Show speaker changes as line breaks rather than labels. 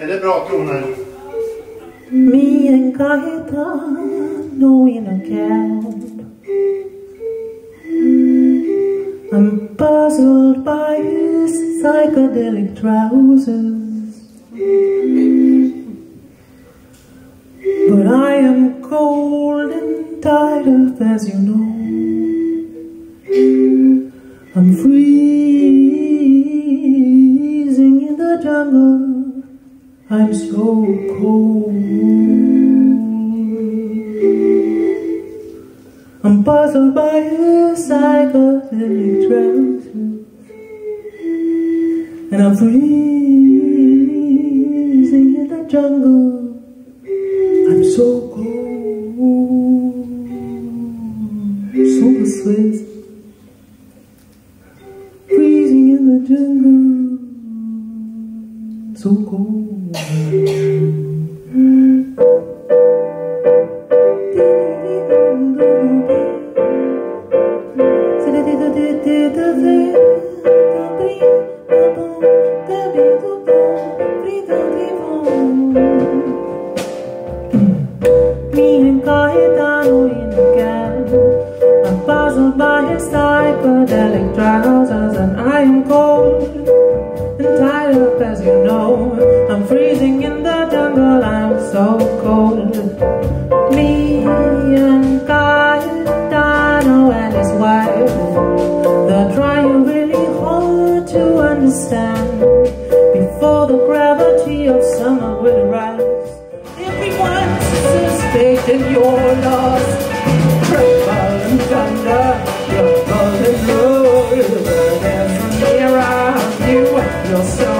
Är det bra toner?
Me and Cayetano in a cab. I'm puzzled by his psychedelic trousers, but I am cold and tied up, as you know. I'm freezing in the jungle. I'm so cold. I'm puzzled by his psychedelic trousers, and I'm freezing in the jungle. I'm so cold, so persuasive. Freezing in the jungle, so cold. Me and Cayetano in the cab. I'm puzzled by his psychedelic trousers, and I am cold and tied up, as you know. I'm freezing in the jungle, I'm so cold. Me and Cayetano and his wife, they're trying really hard to understand before the gravity of summer will rise. Everyone's suspecting you're lost. Tremble and thunder, you're falling low. The world is near around you. You're so